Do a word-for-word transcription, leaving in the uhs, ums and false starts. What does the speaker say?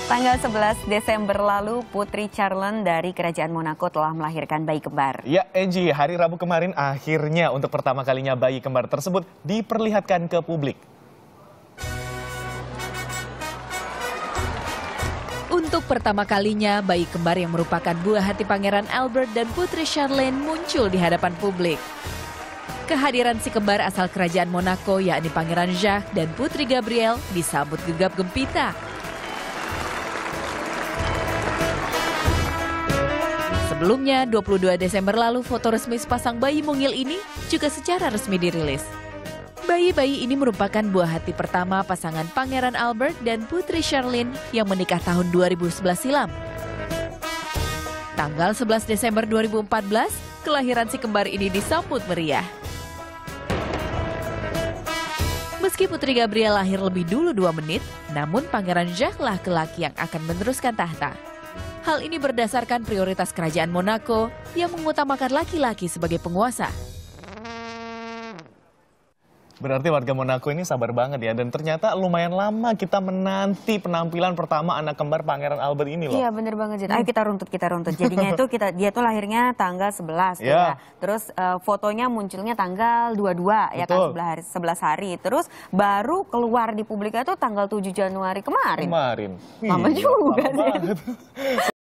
Tanggal sebelas Desember lalu, Putri Charlene dari Kerajaan Monaco telah melahirkan bayi kembar. Ya, Angie, hari Rabu kemarin akhirnya untuk pertama kalinya bayi kembar tersebut diperlihatkan ke publik. Untuk pertama kalinya, bayi kembar yang merupakan buah hati Pangeran Albert dan Putri Charlene muncul di hadapan publik. Kehadiran si kembar asal Kerajaan Monaco, yakni Pangeran Jacques dan Putri Gabrielle, disambut gegap gempita. Sebelumnya, dua puluh dua Desember lalu, foto resmi sepasang bayi mungil ini juga secara resmi dirilis. Bayi-bayi ini merupakan buah hati pertama pasangan Pangeran Albert dan Putri Charlene yang menikah tahun dua ribu sebelas silam. Tanggal sebelas Desember dua ribu empat belas, kelahiran si kembar ini disambut meriah. Meski Putri Gabrielle lahir lebih dulu dua menit, namun Pangeran Jacques lah kelaki yang akan meneruskan tahta. Hal ini berdasarkan prioritas Kerajaan Monaco yang mengutamakan laki-laki sebagai penguasa. Berarti warga Monaco ini sabar banget ya, dan ternyata lumayan lama kita menanti penampilan pertama anak kembar Pangeran Albert ini loh. Iya bener banget, Jet. Ayo kita runtut, kita runtut. Jadinya itu kita dia tuh lahirnya tanggal sebelas, yeah. ya. Terus uh, fotonya munculnya tanggal dua puluh dua, ya kan, sebelas hari. Terus baru keluar di publiknya tuh tanggal tujuh Januari kemarin. Kemarin. Lama Iya, juga lama sih.